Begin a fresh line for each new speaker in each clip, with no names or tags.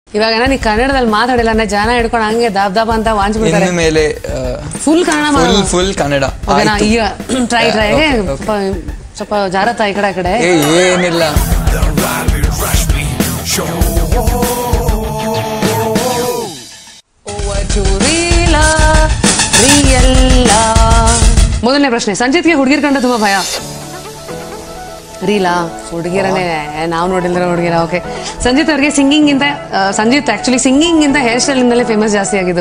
ಇವಾಗ ನೀ ಕನ್ನಡದಲ್ಲಿ ಮಾತಾಡಿಲ್ಲ ಅಂದ್ರೆ ಜನ ಹಿಡ್ಕೊಂಡು ಹಂಗೆ ದಾಬ್ ದಾಬ್ ಅಂತ ವಾಂಚ್ಬಿಡ್ತಾರೆ.
ಇನ್ನು ಮೇಲೆ
ಫುಲ್ ಕನ್ನಡ
ಫುಲ್ ಕನ್ನಡ.
ಈಗ ಟ್ರೈ ಸ್ವಲ್ಪ ಜಾರತ್ತ ಈ ಕಡೆ
ಏನಿಲ್ಲ.
ಮೊದಲನೇ ಪ್ರಶ್ನೆ, ಸಂಜಿತ್ಗೆ ಹುಡುಗಿರ್ ಕಂಡ ತುಂಬಾ ಭಯ. ರೀಲಾ ಹುಡುಗಿರನೇ ನಾವು ನೋಡಿಲ್ದಿರೋ ಹುಡುಗಿರ. ಓಕೆ, ಸಂಜಿತ್ ಅವ್ರಿಗೆ ಸಿಂಗಿಂಗ್ ಇಂದ ಸಂಜಿತ್ ಆಕ್ಚುಲಿ ಸಿಂಗಿಂಗ್ ಇಂದ ಹೇರ್ ಸ್ಟೈಲ್ ಇಂದಲೇ ಫೇಮಸ್ ಜಾಸ್ತಿ ಆಗಿದ್ದು.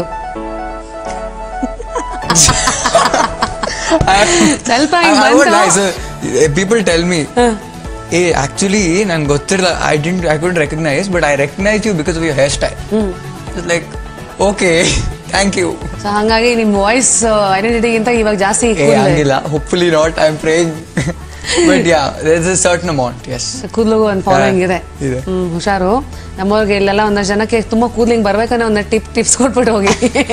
ಸ್ವಲ್ಪ
ಪೀಪಲ್ ಟೆಲ್ ಮಿ actually ನಾನು ಗೊತ್ತಿರಲ್ಲ. I couldn't recognize, but I recognized you because of your hairstyle. It's like okay, thank you.
So ಹಂಗಾಗಿ ನಿಮ್ ವಾಯ್ಸ್ ಐಡೆಂಟಿಟಿಗಿಂತ ಇವಾಗ ಜಾಸ್ತಿ
ಆಗಿಲ್ಲ. Hopefully not, I'm praying. But yeah, there's a certain amount. Yes,
ಕೂದಲಿಗೂ ಒಂದು following ಇದೆ. ಹುಷಾರು. ನಮ್ಮವ್ರಿಗೆ ಇಲ್ಲೆಲ್ಲ ಒಂದಷ್ಟು ಜನಕ್ಕೆ ತುಂಬಾ ಕೂದಲಿಂಗ್ ಬರ್ಬೇಕಂದ್ರೆ ಒಂದ್ ಟಿಪ್ಸ್ ಕೊಟ್ಬಿಟ್ಟು ಹೋಗಿ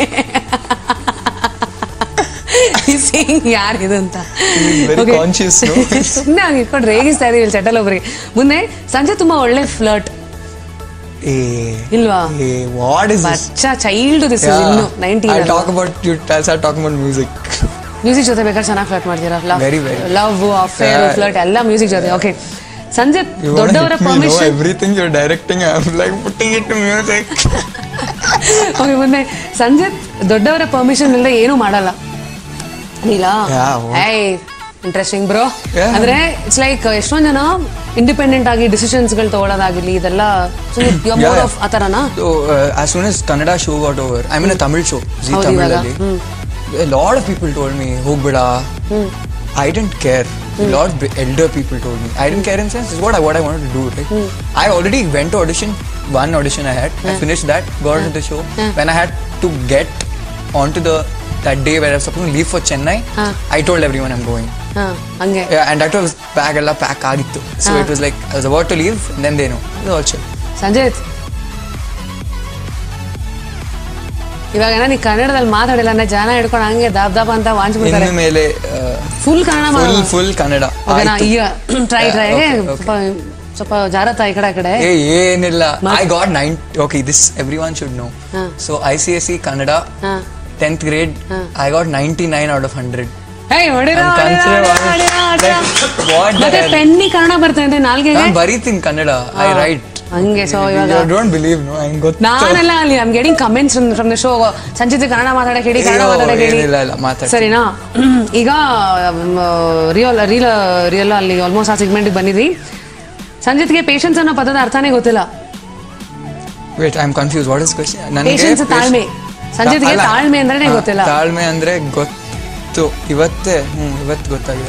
ಯಾರಿದು ಅಂತ ಸುಮ್ಮನೆ ಹಂಗೆ ಇಟ್ಕೊಂಡು ರೇಗಿಸ್ತಾ ಇದೀವಿ ಚಟಲ್ ಒಬ್ರಿಗೆ. ಮುಂದೆ ಸಂಜೆ ತುಂಬಾ ಒಳ್ಳೆ ಫ್ಲರ್ಟ್ ಇಲ್ವಾ? ಬಚ್ಚಾ ಚೈಲ್ಡ್ ದಿಸ್ ಇಸ್ ಇನ್ನು 90s.
I'll talk about you. I'll start talking about music.
Music ಜೊತೆ ಬೇಕಾದ್ರೆ ಚೆನ್ನಾಗಿ ಫ್ಲರ್ಟ್ ಮಾಡ್ತೀರಾ. ಲವ್, ಅಫೇರ್, ಫ್ಲರ್ಟ್ ಎಲ್ಲ ಮ್ಯೂಸಿಕ್ ಜೊತೆ. ಓಕೆ, ಸಂಜೆ ದೊಡ್ಡವರ permission.
Everything you're directing, I'm like putting it to music.
Okay, ಮುಂದೆ ಸಂಜೆ ದೊಡ್ಡವರ ಪರ್ಮಿಷನ್ ಇಲ್ಲದೆ ಏನೂ ಮಾಡಲ್ಲ. ಇಲ್ಲ ಇಂಟ್ರೆಸ್ಟಿಂಗ್ ಬ್ರೋ. ಅಂದ್ರೆ ಇಟ್ಸ್ ಲೈಕ್ ಎಷ್ಟೊಂದ್ ಜನ ಇಂಡಿಪೆಂಡೆಂಟ್ ಆಗಿ ಡಿಸಿಷನ್ಸ್ ಗಳು ತಗೊಳ್ಳೋದಾಗಿರ್ಲಿ ಇದೆಲ್ಲ ಆತರನಾ?
As soon as Kannada show got over, I'm in a Tamil show, Zee Tamil alli. A lot of people told me hogbida. I didn't care. A lot of elder people told me. I didn't care in sense. It's what I wanted to do, right? I already went to audition. One audition I had. I finished that, got into the show. When I had to get onto that day where I was supposed to leave for Chennai, I told everyone I'm going. Yeah, and that was bag alla pack agittu. So it was like I was about to leave, and then they know. It was all chill.
Sanjith, ಇವಾಗ ನೀ ಕನ್ನಡದಲ್ಲಿ ಮಾತಾಡಿಲ್ಲ ಅಂದ್ರೆ ಜನ ಹಿಡ್ಕೊಂಡು ಹಂಗೆ ದಾಬ್ ದಾಬ್ ಅಂತ ವಾಂಚ್ಬಿಡ್ತಾರೆ.
ಇನ್ನು ಮೇಲೆ
ಫುಲ್ ಕನ್ನಡ
ಫುಲ್ ಕನ್ನಡ.
ಈಗ ಟ್ರೈ ಸ್ವಲ್ಪ ಜಾರತ್ತ ಈ ಕಡೆ
ಏನಿಲ್ಲ. I got 9. Okay, this everyone should know. So ICSE Kannada 10th grade, I got 99 out of 100.
ಮತ್ತೆ ಪೆನ್ನಿ ಕನ್ನಡ ಬರ್ತದೆ ನಾಲ್ಗೆಗೆ.
ನಾನು ಬರೀತೀನಿ ಕನ್ನಡ. I write.
ಹಂಗೆ. ಸೊ ಇವಾಗ
you don't believe, no? I'm ಗೊತ್ತು.
ನಾನೆಲ್ಲ ಅಲ್ಲಿ I'm getting comments from the show. Sanchit Kannada ಮಾತಾಡಕ್ಕೆ ಹೇಳಿ, ಕನ್ನಡ ಮಾತಾಡಕ್ಕೆ ಹೇಳಿ.
ಇಲ್ಲ ಮಾತಾಡಿ.
ಸರಿನಾ? ಈಗ ರಿಯಲ್ ಅಲ್ಲಿ ಆಲ್ಮೋಸ್ಟ್ ಆ ಸೆಗ್ಮೆಂಟ್ಗೆ ಬಂದಿದ್ವಿ. ಸಂಜಿತ್ಗೆ ಪೇಷನ್ಸ್ ಅನ್ನೋ ಪದದ ಅರ್ಥನೇ ಗೊತ್ತಿಲ್ಲ.
Wait, I'm confused. What is the question?
Patience ತಾಳ್ಮೆ. ಸಂಜಿತ್ಗೆ ತಾಳ್ಮೆ ಅಂದ್ರೆ ಗೊತ್ತಿಲ್ಲ.
ತಾಳ್ಮೆ ಅಂದ್ರೆ ಗೊತ್ತು. ಇವತ್ತು ಗೊತ್ತಾಗಿದೆ.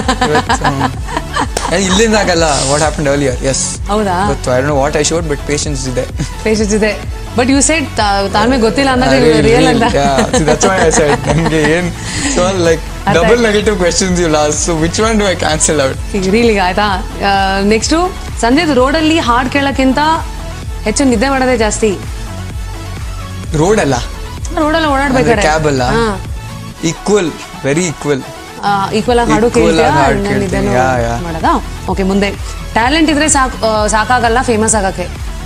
ಇಲ್ಲಿಂದಾಗಲ್ಲ. What happened earlier. Yes.
ಹೌದಾ?
ಗೊತ್ತು. I don't know what I showed, but patience ಇದೆ.
Patience ಇದೆ. But you said ತಾಳ್ಮೆ ಗೊತ್ತಿಲ್ಲ ಅಂದ್ರೆ ರಿಯಲ್ ಅಂತ.
Yeah, so that's why I said ನನಗೆ ಏನು so like double negative questions you ask. So which one do I cancel out?
Really ಆಯ್ತಾ? Next, Sanjith ರೋಡಲ್ಲಿ ಹಾಡ್ ಕೇಳಕ್ಕಿಂತ ಹೆಚ್ಚು ನಿದ್ದೆ ಮಾಡೋದೇ ಜಾಸ್ತಿ.
ರೋಡಲ್ಲ
ಓಡಾಡ್ಬೇಕಾದ್ರೆ
ಕ್ಯಾಬ್ ಅಲ್ಲ. Equal, very equal.
ಈಕ್ವಲ್ ಆಗಿ ಹಾಡು ಕೇಳ್ತೀರಾ ಮಾಡೋದಾ? ಓಕೆ, ಮುಂದೆ ಟ್ಯಾಲೆಂಟ್ ಇದ್ರೆ ಸಾಕಾಗಲ್ಲ ಫೇಮಸ್ ಆಗಕ್ಕೆ.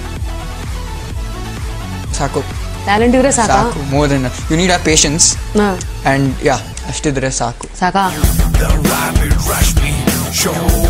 ಸಾಕು.
ಟ್ಯಾಲೆಂಟ್ ಇದ್ರೆ ಸಾಕು.
More than you need a patience and yeah ಅಷ್ಟಿದ್ರೆ ಸಾಕು.
ಸಾಕಾ?